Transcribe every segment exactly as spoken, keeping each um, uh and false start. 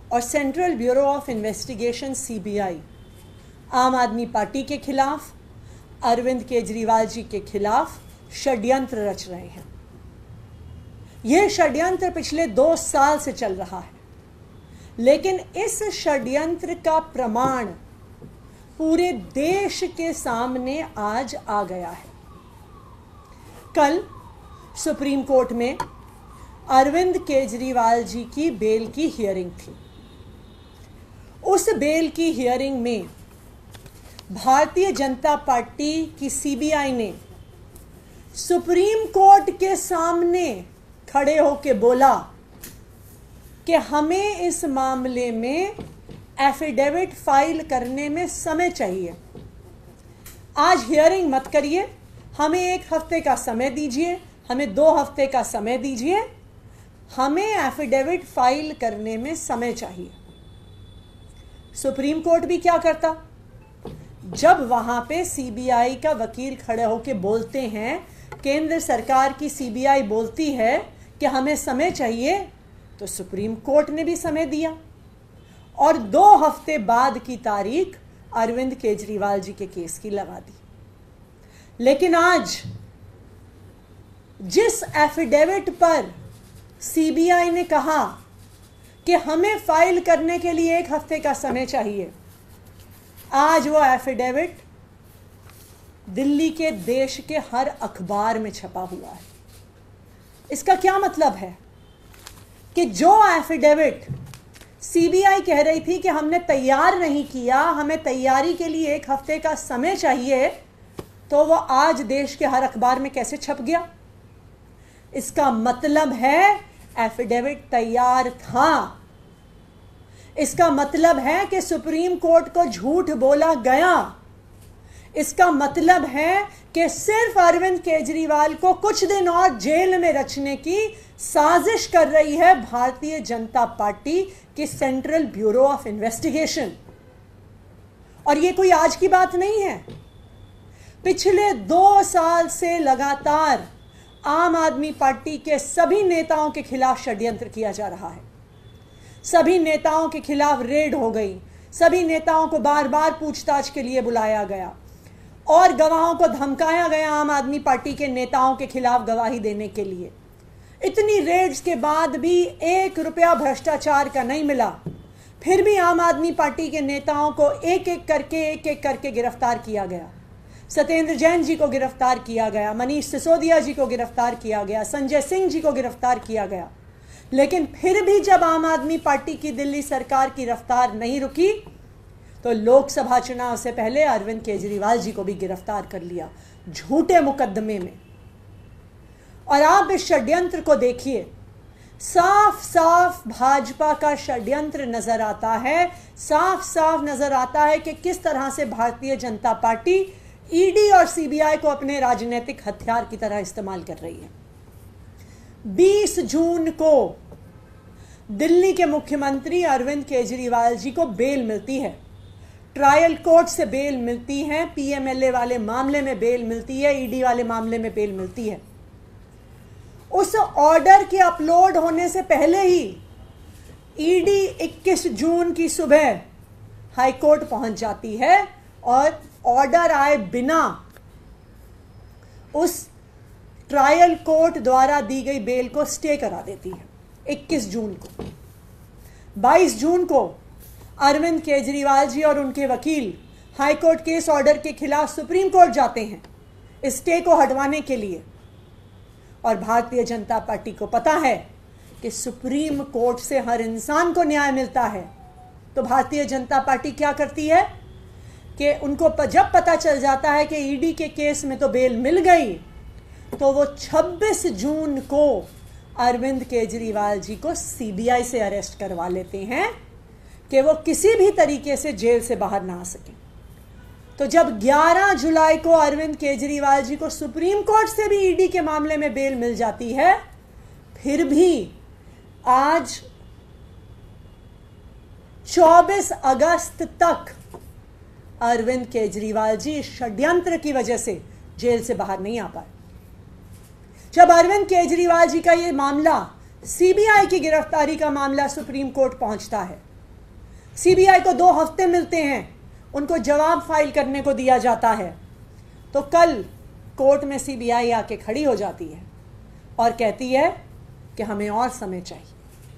और central bureau of investigation CBI Aam Aadmi party के खिलाफ, अरविंद केजरीवाल जी के खिलाफ षड्यंत्र रच रहे हैं। यह षड्यंत्र पिछले दो साल से चल रहा है, लेकिन इस षड्यंत्र का प्रमाण पूरे देश के सामने आज आ गया है। कल सुप्रीम कोर्ट में अरविंद केजरीवाल जी की बेल की हियरिंग थी। उस बेल की हियरिंग में भारतीय जनता पार्टी की सीबीआई ने सुप्रीम कोर्ट के सामने खड़े होकर बोला कि हमें इस मामले में एफिडेविट फाइल करने में समय चाहिए। आज हियरिंग मत करिए, हमें एक हफ्ते का समय दीजिए, हमें दो हफ्ते का समय दीजिए, हमें एफिडेविट फाइल करने में समय चाहिए। सुप्रीम कोर्ट भी क्या करता, जब वहां पे सीबीआई का वकील खड़े होकर बोलते हैं, केंद्र सरकार की सीबीआई बोलती है कि हमें समय चाहिए, तो सुप्रीम कोर्ट ने भी समय दिया और दो हफ्ते बाद की तारीख अरविंद केजरीवाल जी के केस की लगा दी। लेकिन आज जिस एफिडेविट पर सीबीआई ने कहा कि हमें फाइल करने के लिए एक हफ्ते का समय चाहिए, आज वो एफिडेविट दिल्ली के देश के हर अखबार में छपा हुआ है। इसका क्या मतलब है कि जो एफिडेविट सीबीआई कह रही थी कि हमने तैयार नहीं किया, हमें तैयारी के लिए एक हफ्ते का समय चाहिए, तो वो आज देश के हर अखबार में कैसे छप गया? इसका मतलब है एफिडेविट तैयार था। इसका मतलब है कि सुप्रीम कोर्ट को झूठ बोला गया। इसका मतलब है कि सिर्फ अरविंद केजरीवाल को कुछ दिन और जेल में रखने की साजिश कर रही है भारतीय जनता पार्टी की सेंट्रल ब्यूरो ऑफ इन्वेस्टिगेशन। और यह कोई आज की बात नहीं है। पिछले दो साल से लगातार आम आदमी पार्टी के सभी नेताओं के खिलाफ षड्यंत्र किया जा रहा है। सभी नेताओं के खिलाफ रेड हो गई, सभी नेताओं को बार बार पूछताछ के लिए बुलाया गया और गवाहों को धमकाया गया आम आदमी पार्टी के नेताओं के खिलाफ गवाही देने के लिए। इतनी रेड्स के बाद भी एक रुपया भ्रष्टाचार का नहीं मिला, फिर भी आम आदमी पार्टी के नेताओं को एक एक करके एक एक करके गिरफ्तार किया गया। सत्येंद्र जैन जी को गिरफ्तार किया गया, मनीष सिसोदिया जी को गिरफ्तार किया गया, संजय सिंह जी को गिरफ्तार किया गया। लेकिन फिर भी जब आम आदमी पार्टी की दिल्ली सरकार की रफ्तार नहीं रुकी, तो लोकसभा चुनाव से पहले अरविंद केजरीवाल जी को भी गिरफ्तार कर लिया झूठे मुकदमे में। और आप इस षड्यंत्र को देखिए, साफ साफ भाजपा का षड्यंत्र नजर आता है। साफ साफ नजर आता है कि किस तरह से भारतीय जनता पार्टी ईडी और सीबीआई को अपने राजनीतिक हथियार की तरह इस्तेमाल कर रही है। बीस जून को दिल्ली के मुख्यमंत्री अरविंद केजरीवाल जी को बेल मिलती है, ट्रायल कोर्ट से बेल मिलती है, पीएमएलए वाले मामले में बेल मिलती है, ईडी वाले मामले में बेल मिलती है। उस ऑर्डर के अपलोड होने से पहले ही ईडी इक्कीस जून की सुबह हाईकोर्ट पहुंच जाती है और ऑर्डर आए बिना उस ट्रायल कोर्ट द्वारा दी गई बेल को स्टे करा देती है। इक्कीस जून को बाईस जून को अरविंद केजरीवाल जी और उनके वकील हाईकोर्ट के इस ऑर्डर के खिलाफ सुप्रीम कोर्ट जाते हैं स्टे को हटवाने के लिए। और भारतीय जनता पार्टी को पता है कि सुप्रीम कोर्ट से हर इंसान को न्याय मिलता है, तो भारतीय जनता पार्टी क्या करती है कि उनको जब पता चल जाता है कि ईडी के केस में तो बेल मिल गई, तो वो छब्बीस जून को अरविंद केजरीवाल जी को सीबीआई से अरेस्ट करवा लेते हैं कि वो किसी भी तरीके से जेल से बाहर ना आ सके। तो जब ग्यारह जुलाई को अरविंद केजरीवाल जी को सुप्रीम कोर्ट से भी ईडी के मामले में बेल मिल जाती है, फिर भी आज चौबीस अगस्त तक अरविंद केजरीवाल जी षड्यंत्र की वजह से जेल से बाहर नहीं आ पाए। जब अरविंद केजरीवाल जी का यह मामला, सीबीआई की गिरफ्तारी का मामला सुप्रीम कोर्ट पहुंचता है, सीबीआई को दो हफ्ते मिलते हैं, उनको जवाब फाइल करने को दिया जाता है। तो कल कोर्ट में सीबीआई आके खड़ी हो जाती है और कहती है कि हमें और समय चाहिए।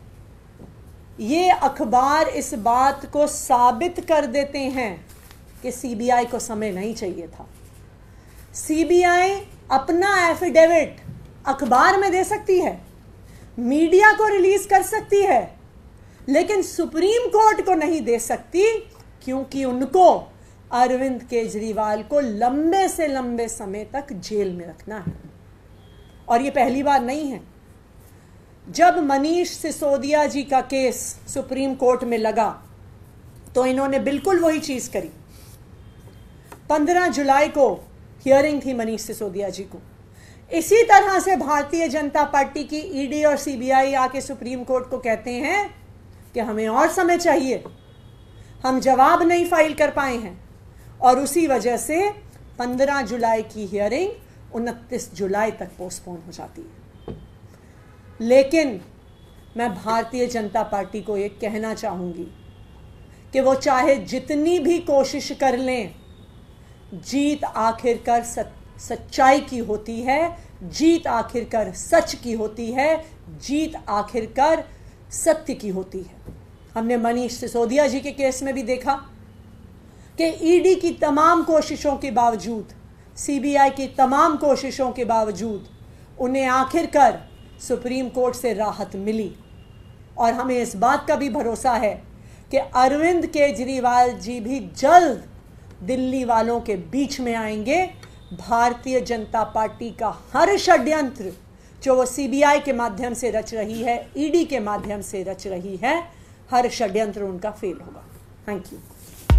ये अखबार इस बात को साबित कर देते हैं कि सीबीआई को समय नहीं चाहिए था। सीबीआई अपना एफिडेविट अखबार में दे सकती है, मीडिया को रिलीज कर सकती है, लेकिन सुप्रीम कोर्ट को नहीं दे सकती, क्योंकि उनको अरविंद केजरीवाल को लंबे से लंबे समय तक जेल में रखना है। और ये पहली बार नहीं है। जब मनीष सिसोदिया जी का केस सुप्रीम कोर्ट में लगा तो इन्होंने बिल्कुल वही चीज करी। पंद्रह जुलाई को हियरिंग थी मनीष सिसोदिया जी को। इसी तरह से भारतीय जनता पार्टी की ईडी और सीबीआई आके सुप्रीम कोर्ट को कहते हैं कि हमें और समय चाहिए, हम जवाब नहीं फाइल कर पाए हैं, और उसी वजह से पंद्रह जुलाई की हियरिंग उनतीस जुलाई तक पोस्टपोन हो जाती है। लेकिन मैं भारतीय जनता पार्टी को ये कहना चाहूंगी कि वो चाहे जितनी भी कोशिश कर लें, जीत आखिरकार सच्चाई की होती है, जीत आखिरकार सच की होती है, जीत आखिरकार सत्य की होती है। हमने मनीष सिसोदिया जी के केस में भी देखा कि ईडी की तमाम कोशिशों के बावजूद, सीबीआई की तमाम कोशिशों के बावजूद उन्हें आखिरकार सुप्रीम कोर्ट से राहत मिली। और हमें इस बात का भी भरोसा है कि अरविंद केजरीवाल जी भी जल्द दिल्ली वालों के बीच में आएंगे। भारतीय जनता पार्टी का हर षड्यंत्र जो वो सीबीआई के माध्यम से रच रही है, ईडी के माध्यम से रच रही है, हर षड्यंत्र उनका फेल होगा। Thank you.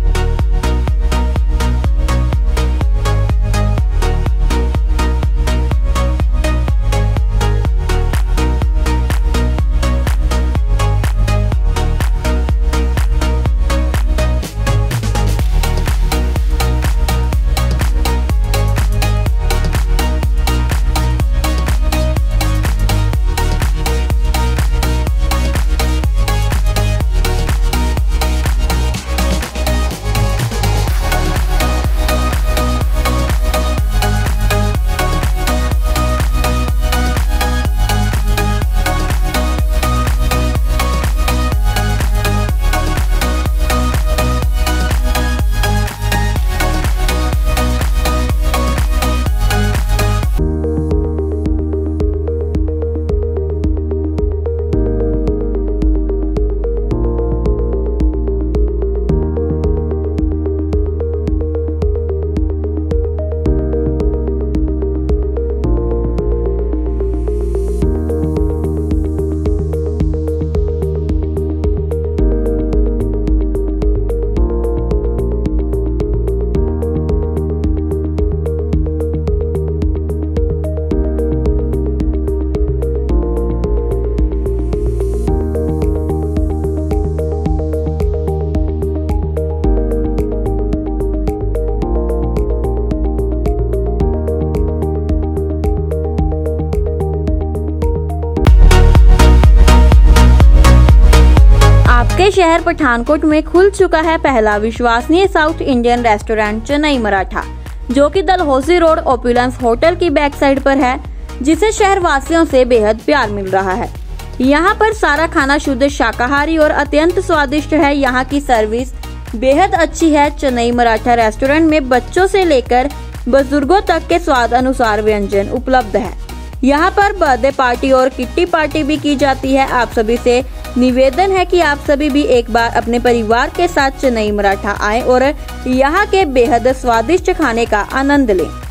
के शहर पठानकोट में खुल चुका है पहला विश्वसनीय south Indian restaurant Chennai Maratha, जो कि डलहौसी रोड ओपुलेंस होटल की बैक साइड पर है, जिसे शहर वासियों से बेहद प्यार मिल रहा है। यहाँ पर सारा खाना शुद्ध शाकाहारी और अत्यंत स्वादिष्ट है। यहाँ की सर्विस बेहद अच्छी है। चेन्नई मराठा रेस्टोरेंट में बच्चों से लेकर बुजुर्गों तक के स्वाद अनुसार व्यंजन उपलब्ध है। यहाँ पर बर्थडे पार्टी और किट्टी पार्टी भी की जाती है। आप सभी से निवेदन है कि आप सभी भी एक बार अपने परिवार के साथ चेन्नई मराठा आएं और यहाँ के बेहद स्वादिष्ट खाने का आनंद लें।